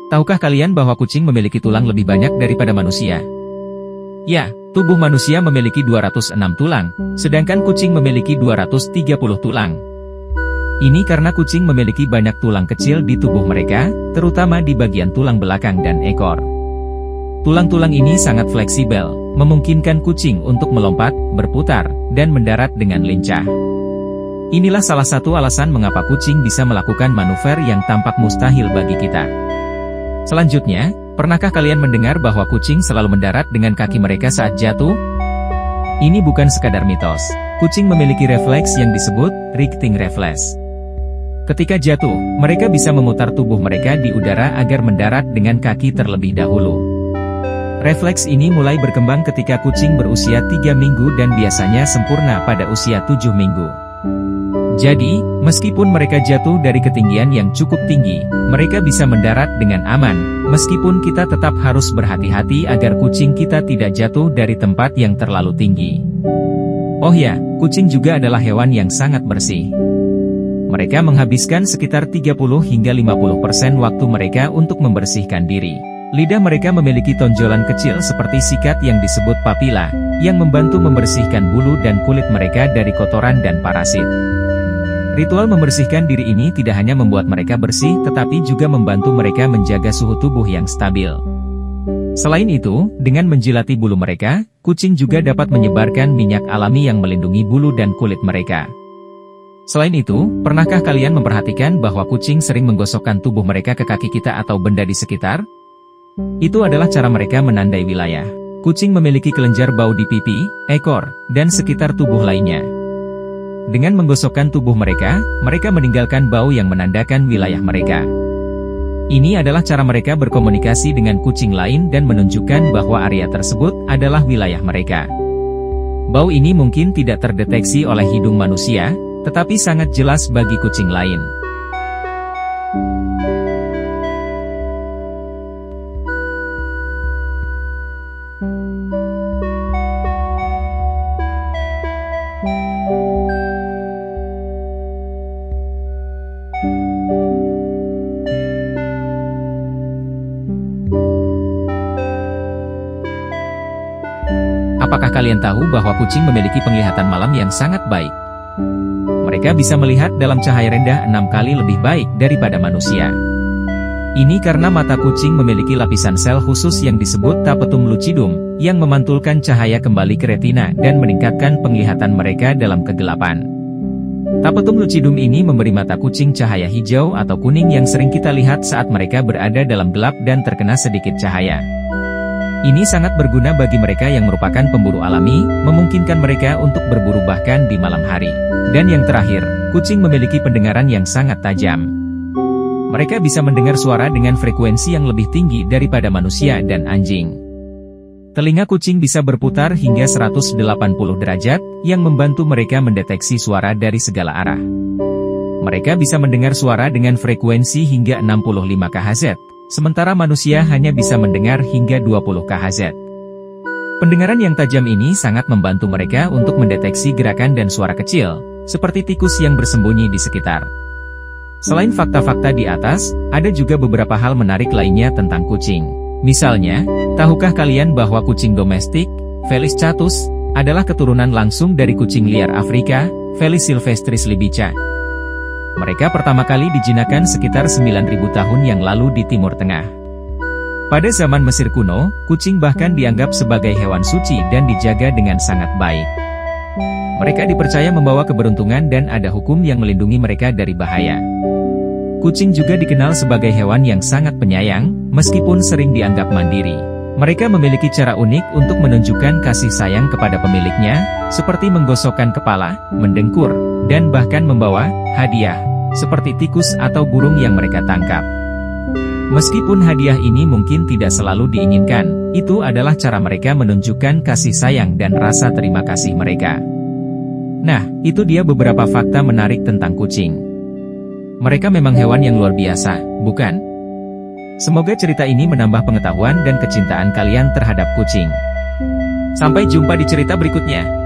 Tahukah kalian bahwa kucing memiliki tulang lebih banyak daripada manusia? Ya, tubuh manusia memiliki 206 tulang, sedangkan kucing memiliki 230 tulang. Ini karena kucing memiliki banyak tulang kecil di tubuh mereka, terutama di bagian tulang belakang dan ekor. Tulang-tulang ini sangat fleksibel, memungkinkan kucing untuk melompat, berputar, dan mendarat dengan lincah. Inilah salah satu alasan mengapa kucing bisa melakukan manuver yang tampak mustahil bagi kita. Selanjutnya, pernahkah kalian mendengar bahwa kucing selalu mendarat dengan kaki mereka saat jatuh? Ini bukan sekadar mitos. Kucing memiliki refleks yang disebut righting reflex. Ketika jatuh, mereka bisa memutar tubuh mereka di udara agar mendarat dengan kaki terlebih dahulu. Refleks ini mulai berkembang ketika kucing berusia 3 minggu dan biasanya sempurna pada usia 7 minggu. Jadi, meskipun mereka jatuh dari ketinggian yang cukup tinggi, mereka bisa mendarat dengan aman, meskipun kita tetap harus berhati-hati agar kucing kita tidak jatuh dari tempat yang terlalu tinggi. Oh ya, kucing juga adalah hewan yang sangat bersih. Mereka menghabiskan sekitar 30 hingga 50% waktu mereka untuk membersihkan diri. Lidah mereka memiliki tonjolan kecil seperti sikat yang disebut papila, yang membantu membersihkan bulu dan kulit mereka dari kotoran dan parasit. Ritual membersihkan diri ini tidak hanya membuat mereka bersih tetapi juga membantu mereka menjaga suhu tubuh yang stabil. Selain itu, dengan menjilati bulu mereka, kucing juga dapat menyebarkan minyak alami yang melindungi bulu dan kulit mereka. Selain itu, pernahkah kalian memperhatikan bahwa kucing sering menggosokkan tubuh mereka ke kaki kita atau benda di sekitar? Itu adalah cara mereka menandai wilayah. Kucing memiliki kelenjar bau di pipi, ekor, dan sekitar tubuh lainnya. Dengan menggosokkan tubuh mereka, mereka meninggalkan bau yang menandakan wilayah mereka. Ini adalah cara mereka berkomunikasi dengan kucing lain dan menunjukkan bahwa area tersebut adalah wilayah mereka. Bau ini mungkin tidak terdeteksi oleh hidung manusia, tetapi sangat jelas bagi kucing lain. Apakah kalian tahu bahwa kucing memiliki penglihatan malam yang sangat baik? Mereka bisa melihat dalam cahaya rendah 6 kali lebih baik daripada manusia. Ini karena mata kucing memiliki lapisan sel khusus yang disebut tapetum lucidum, yang memantulkan cahaya kembali ke retina dan meningkatkan penglihatan mereka dalam kegelapan. Tapetum lucidum ini memberi mata kucing cahaya hijau atau kuning yang sering kita lihat saat mereka berada dalam gelap dan terkena sedikit cahaya. Ini sangat berguna bagi mereka yang merupakan pemburu alami, memungkinkan mereka untuk berburu bahkan di malam hari. Dan yang terakhir, kucing memiliki pendengaran yang sangat tajam. Mereka bisa mendengar suara dengan frekuensi yang lebih tinggi daripada manusia dan anjing. Telinga kucing bisa berputar hingga 180 derajat, yang membantu mereka mendeteksi suara dari segala arah. Mereka bisa mendengar suara dengan frekuensi hingga 65 kHz. Sementara manusia hanya bisa mendengar hingga 20 kHz. Pendengaran yang tajam ini sangat membantu mereka untuk mendeteksi gerakan dan suara kecil, seperti tikus yang bersembunyi di sekitar. Selain fakta-fakta di atas, ada juga beberapa hal menarik lainnya tentang kucing. Misalnya, tahukah kalian bahwa kucing domestik, Felis catus, adalah keturunan langsung dari kucing liar Afrika, Felis silvestris libica. Mereka pertama kali dijinakkan sekitar 9.000 tahun yang lalu di Timur Tengah. Pada zaman Mesir kuno, kucing bahkan dianggap sebagai hewan suci dan dijaga dengan sangat baik. Mereka dipercaya membawa keberuntungan dan ada hukum yang melindungi mereka dari bahaya. Kucing juga dikenal sebagai hewan yang sangat penyayang, meskipun sering dianggap mandiri. Mereka memiliki cara unik untuk menunjukkan kasih sayang kepada pemiliknya, seperti menggosokkan kepala, mendengkur, dan bahkan membawa hadiah, seperti tikus atau burung yang mereka tangkap. Meskipun hadiah ini mungkin tidak selalu diinginkan, itu adalah cara mereka menunjukkan kasih sayang dan rasa terima kasih mereka. Nah, itu dia beberapa fakta menarik tentang kucing. Mereka memang hewan yang luar biasa, bukan? Semoga cerita ini menambah pengetahuan dan kecintaan kalian terhadap kucing. Sampai jumpa di cerita berikutnya.